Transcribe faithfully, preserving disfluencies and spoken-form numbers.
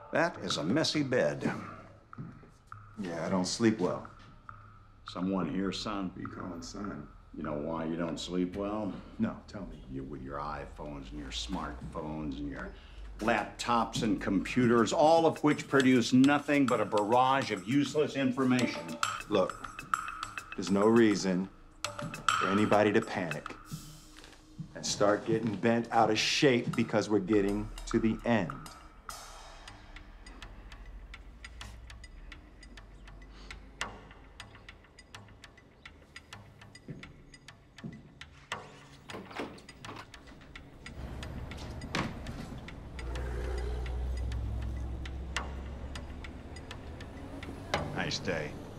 That is a messy bed. Yeah, I don't sleep well. Someone here, son? What are you calling son? You know why you don't sleep well? No, tell me. You with your iPhones and your smartphones and your laptops and computers, all of which produce nothing but a barrage of useless information. Look, there's no reason for anybody to panic and start getting bent out of shape because we're getting to the end. Nice day.